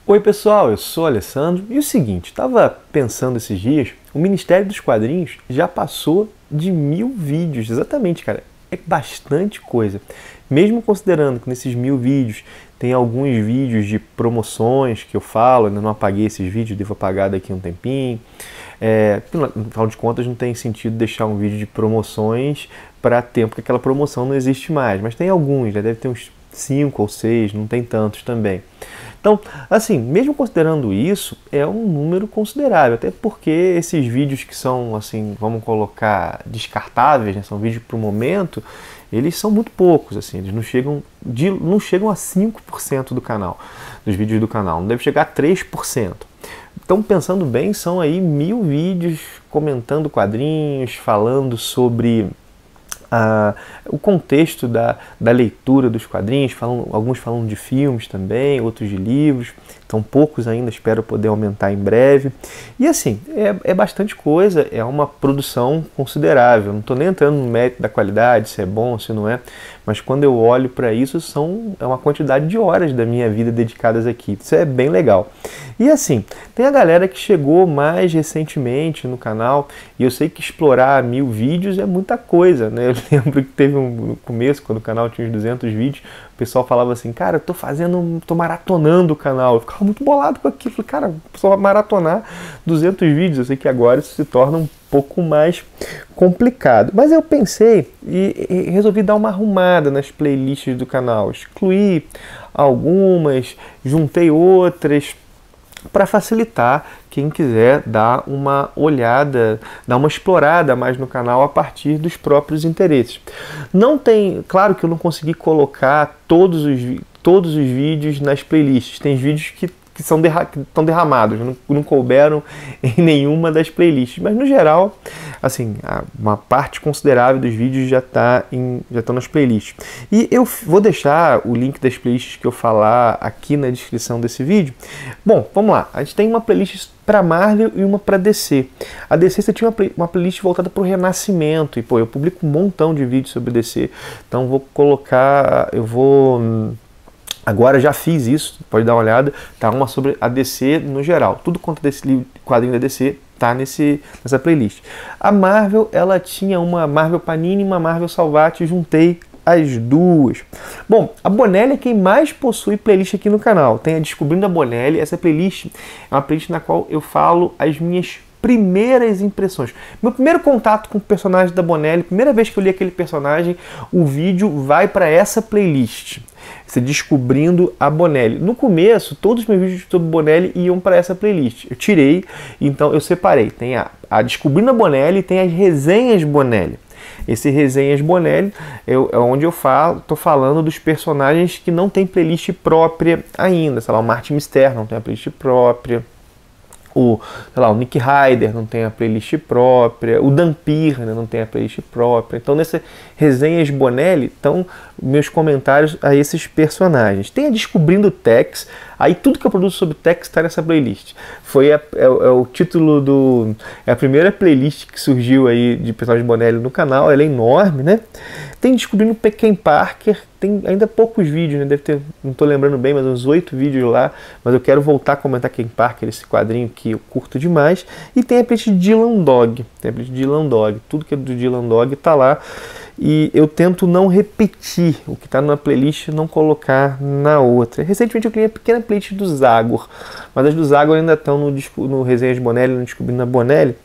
Oi pessoal, eu sou o Alessandro e o seguinte, estava pensando esses dias, o Ministério dos Quadrinhos já passou de 1000 vídeos, exatamente, cara, é bastante coisa. Mesmo considerando que nesses 1000 vídeos tem alguns vídeos de promoções que eu falo, ainda não apaguei esses vídeos, devo apagar daqui a um tempinho. Afinal de contas não tem sentido deixar um vídeo de promoções para tempo que aquela promoção não existe mais, mas tem alguns, já deve ter uns 5 ou 6, não tem tantos também. Então, assim, mesmo considerando isso, é um número considerável, até porque esses vídeos que são, assim, vamos colocar, descartáveis, né, são vídeos para o momento, eles são muito poucos, assim, eles não chegam a 5% do canal, dos vídeos do canal, não deve chegar a 3%. Então, pensando bem, são aí 1000 vídeos comentando quadrinhos, falando sobre o contexto da leitura dos quadrinhos, alguns falam de filmes também, outros de livros, então poucos ainda, espero poder aumentar em breve. E assim, é bastante coisa, é uma produção considerável, não estou nem entrando no mérito da qualidade, se é bom, se não é, mas quando eu olho para isso, é uma quantidade de horas da minha vida dedicadas aqui, isso é bem legal. E assim, tem a galera que chegou mais recentemente no canal, e eu sei que explorar 1000 vídeos é muita coisa, né? Eu lembro que teve no começo, quando o canal tinha uns 200 vídeos, o pessoal falava assim, cara, tô maratonando o canal. Eu ficava muito bolado com aquilo, falei, cara, só maratonar 200 vídeos, eu sei que agora isso se torna um pouco mais complicado. Mas eu pensei e resolvi dar uma arrumada nas playlists do canal, excluí algumas, juntei outras, para facilitar quem quiser dar uma olhada, dar uma explorada mais no canal a partir dos próprios interesses. Não tem, claro que eu não consegui colocar todos os vídeos nas playlists, tem vídeos que estão derramados, não couberam em nenhuma das playlists, mas no geral, assim, uma parte considerável dos vídeos já estão nas playlists. E eu vou deixar o link das playlists que eu falar aqui na descrição desse vídeo. Bom, vamos lá, a gente tem uma playlist para Marvel e uma para DC. A DC você tinha uma playlist voltada para o Renascimento, e pô, eu publico um montão de vídeos sobre DC, então agora já fiz isso, pode dar uma olhada, tá uma sobre a DC no geral. Tudo quanto desse livro, quadrinho da DC, tá nessa playlist. A Marvel, ela tinha uma Marvel Panini e uma Marvel Salvati, juntei as duas. Bom, a Bonelli é quem mais possui playlist aqui no canal. Tem a Descobrindo a Bonelli, essa playlist é uma playlist na qual eu falo as minhas primeiras impressões. Meu primeiro contato com o personagem da Bonelli, primeira vez que eu li aquele personagem, o vídeo vai para essa playlist. Você Descobrindo a Bonelli. No começo, todos os meus vídeos sobre Bonelli iam para essa playlist. Eu tirei, então eu separei. Tem a Descobrindo a Bonelli e tem as resenhas Bonelli. Esse resenhas Bonelli é onde eu tô falando dos personagens que não tem playlist própria ainda. Sei lá, o Martin Mister não tem a playlist própria. O Nick Ryder não tem a playlist própria, o Dampir não tem a playlist própria. Então, nessa resenhas Bonelli, estão meus comentários a esses personagens. Tem a Descobrindo Tex, aí tudo que eu produzo sobre Tex está nessa playlist. É o título é a primeira playlist que surgiu aí de personagens Bonelli no canal, ela é enorme, né? Tem Descobrindo Ken Parker, tem ainda poucos vídeos, né? Deve ter, não estou lembrando bem, mas uns 8 vídeos lá, mas eu quero voltar a comentar Ken Parker, esse quadrinho que eu curto demais. E tem a playlist Dylan Dog, tudo que é do Dylan Dog tá lá. E eu tento não repetir o que está numa playlist e não colocar na outra. Recentemente eu criei uma pequena playlist do Zagor, mas as do Zagor ainda estão no Resenhas Bonelli, no Descobrindo a Bonelli,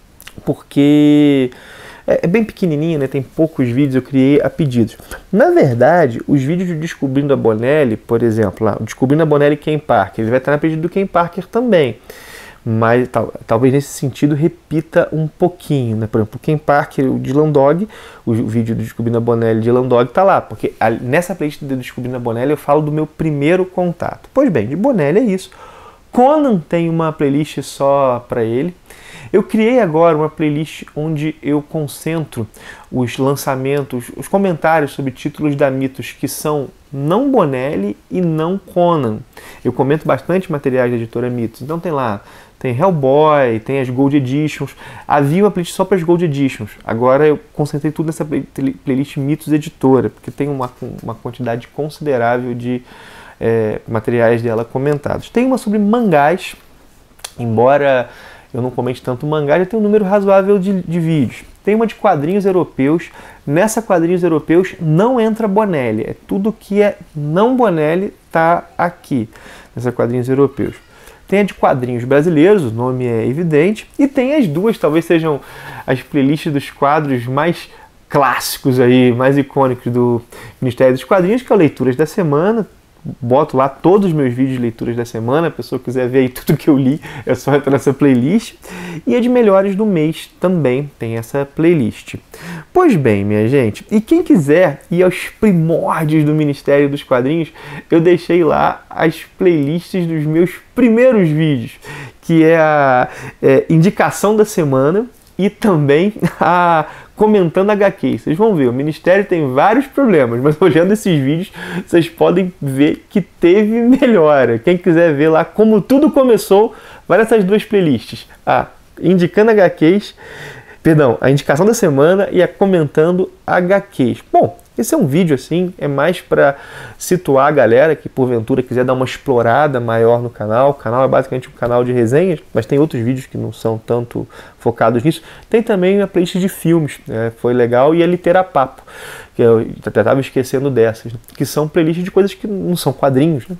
porque é bem pequenininha, né? Tem poucos vídeos, eu criei a pedidos. Na verdade, os vídeos de Descobrindo a Bonelli, por exemplo, lá, Descobrindo a Bonelli Ken Parker, ele vai estar na pedido do Ken Parker também. Mas talvez nesse sentido repita um pouquinho, né? Por exemplo, o Ken Parker, o Dylan Dog, o vídeo do Descobrindo a Bonelli, Dylan Dog tá lá, porque nessa playlist do Descobrindo a Bonelli eu falo do meu primeiro contato. Pois bem, de Bonelli é isso. Conan tem uma playlist só para ele. Eu criei agora uma playlist onde eu concentro os lançamentos, os comentários sobre títulos da Mitos que são não Bonelli e não Conan. Eu comento bastante materiais da editora Mitos, então tem Hellboy, tem as Gold Editions. Havia uma playlist só para as Gold Editions. Agora eu concentrei tudo nessa playlist Mitos Editora, porque tem uma quantidade considerável de materiais dela comentados. Tem uma sobre mangás, embora eu não comente tanto mangá, já tem um número razoável de vídeos. Tem uma de quadrinhos europeus. Nessa quadrinhos europeus não entra Bonelli. É tudo que é não Bonelli tá aqui, nessa quadrinhos europeus. Tem a de quadrinhos brasileiros, o nome é evidente. E tem as duas, talvez sejam as playlists dos quadros mais clássicos aí, mais icônicos do Ministério dos Quadrinhos, que é o Leituras da Semana. Boto lá todos os meus vídeos de leituras da semana. A pessoa quiser ver aí tudo que eu li, é só entrar nessa playlist. E a de melhores do mês também tem essa playlist. Pois bem, minha gente, e quem quiser ir aos primórdios do Ministério dos Quadrinhos, eu deixei lá as playlists dos meus primeiros vídeos, que é a indicação da semana e também a comentando HQ. Vocês vão ver, o Ministério tem vários problemas, mas olhando esses vídeos, vocês podem ver que teve melhora. Quem quiser ver lá como tudo começou, vai nessas duas playlists. Indicando HQs, perdão, a indicação da semana e a comentando HQs. Bom, esse é um vídeo assim, é mais para situar a galera que porventura quiser dar uma explorada maior no canal. O canal é basicamente um canal de resenhas, mas tem outros vídeos que não são tanto focados nisso. Tem também a playlist de filmes, foi legal, e a Literapapo, que eu até estava esquecendo dessas, que são playlists de coisas que não são quadrinhos, né?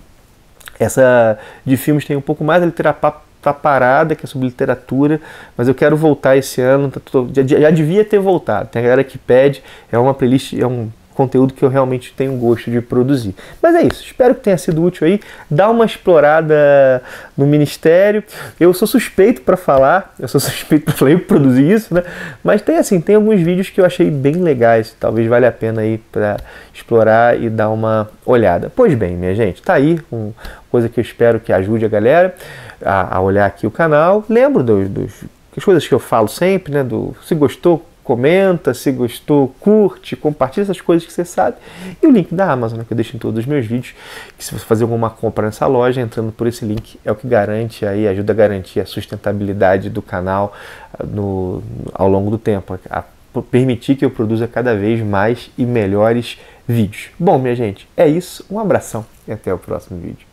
Essa de filmes tem um pouco mais, a Literapapo tá parada, que é sobre literatura, mas eu quero voltar esse ano, já devia ter voltado. Tem a galera que pede, é uma playlist, é um conteúdo que eu realmente tenho gosto de produzir. Mas é isso, espero que tenha sido útil aí. Dá uma explorada no Ministério. Eu sou suspeito para falar, eu produzir isso, né? Mas tem alguns vídeos que eu achei bem legais, talvez valha a pena aí para explorar e dar uma olhada. Pois bem, minha gente, tá aí uma coisa que eu espero que ajude a galera a olhar aqui o canal. Lembro das coisas que eu falo sempre, né? Se gostou, comenta, se gostou, curte, compartilha essas coisas que você sabe. E o link da Amazon, né, que eu deixo em todos os meus vídeos, que se você fazer alguma compra nessa loja, entrando por esse link, é o que garante aí, ajuda a garantir a sustentabilidade do canal ao longo do tempo, a permitir que eu produza cada vez mais e melhores vídeos. Bom, minha gente, é isso. Um abração e até o próximo vídeo.